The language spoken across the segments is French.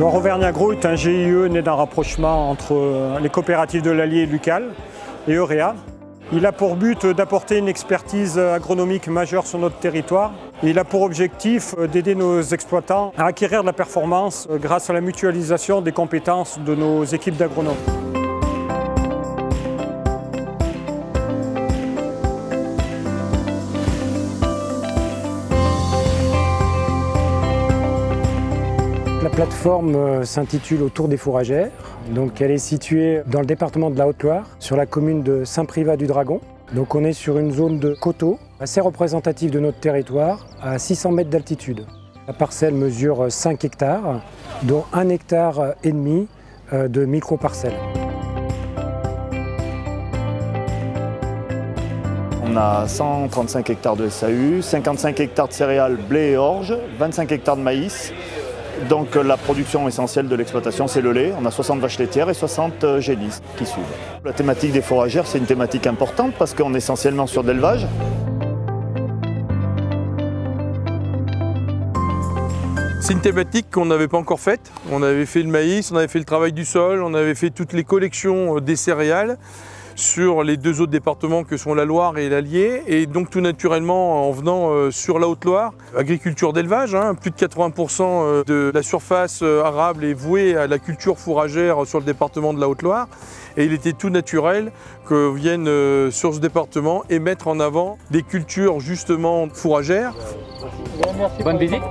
Loire Auvergne Agro est un GIE né d'un rapprochement entre les coopératives de l'Allier et Lucal et Eurea. Il a pour but d'apporter une expertise agronomique majeure sur notre territoire. Et il a pour objectif d'aider nos exploitants à acquérir de la performance grâce à la mutualisation des compétences de nos équipes d'agronomes. La plateforme s'intitule Autour des fourragères. Donc elle est située dans le département de la Haute-Loire, sur la commune de Saint-Privat-du-Dragon. Donc on est sur une zone de coteaux assez représentative de notre territoire, à 600 mètres d'altitude. La parcelle mesure 5 hectares, dont 1,5 hectare de micro-parcelles. On a 135 hectares de SAU, 55 hectares de céréales, blé et orge, 25 hectares de maïs. Donc la production essentielle de l'exploitation, c'est le lait. On a 60 vaches laitières et 60 génisses qui suivent. La thématique des fourragères, c'est une thématique importante parce qu'on est essentiellement sur de l'élevage. C'est une thématique qu'on n'avait pas encore faite. On avait fait le maïs, on avait fait le travail du sol, on avait fait toutes les collections des céréales sur les deux autres départements que sont la Loire et l'Allier. Et donc tout naturellement, en venant sur la Haute-Loire, agriculture d'élevage, plus de 80% de la surface arable est vouée à la culture fourragère sur le département de la Haute-Loire. Et il était tout naturel que viennent sur ce département et mettre en avant des cultures justement fourragères. Bonne visite.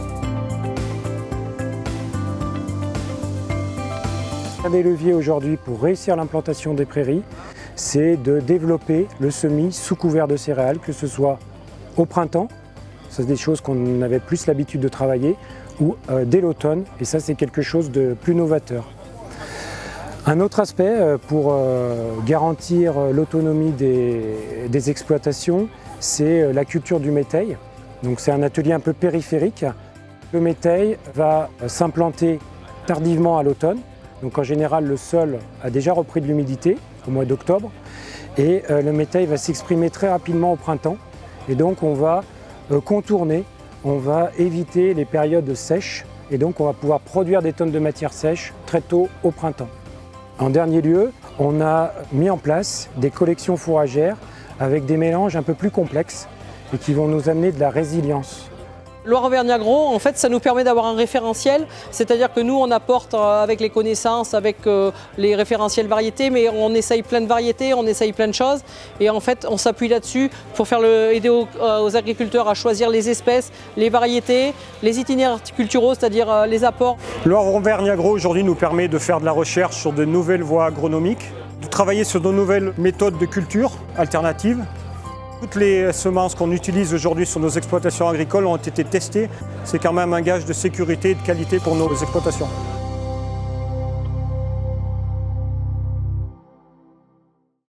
Un des leviers aujourd'hui pour réussir l'implantation des prairies, c'est de développer le semis sous couvert de céréales, que ce soit au printemps, ça c'est des choses qu'on avait plus l'habitude de travailler, ou dès l'automne, et ça c'est quelque chose de plus novateur. Un autre aspect pour garantir l'autonomie des exploitations, c'est la culture du métail. Donc c'est un atelier un peu périphérique. Le métail va s'implanter tardivement à l'automne. Donc en général, le sol a déjà repris de l'humidité au mois d'octobre et le métail va s'exprimer très rapidement au printemps. Et donc on va contourner, on va éviter les périodes sèches et donc on va pouvoir produire des tonnes de matière sèche très tôt au printemps. En dernier lieu, on a mis en place des collections fourragères avec des mélanges un peu plus complexes et qui vont nous amener de la résilience. Loire Auvergne Agro, en fait, ça nous permet d'avoir un référentiel, c'est-à-dire que nous, on apporte avec les connaissances, avec les référentiels variétés, mais on essaye plein de variétés, on essaye plein de choses, et en fait, on s'appuie là-dessus pour faire aider aux agriculteurs à choisir les espèces, les variétés, les itinéraires culturaux, c'est-à-dire les apports. Loire Auvergne Agro aujourd'hui nous permet de faire de la recherche sur de nouvelles voies agronomiques, de travailler sur de nouvelles méthodes de culture alternatives. Toutes les semences qu'on utilise aujourd'hui sur nos exploitations agricoles ont été testées. C'est quand même un gage de sécurité et de qualité pour nos exploitations.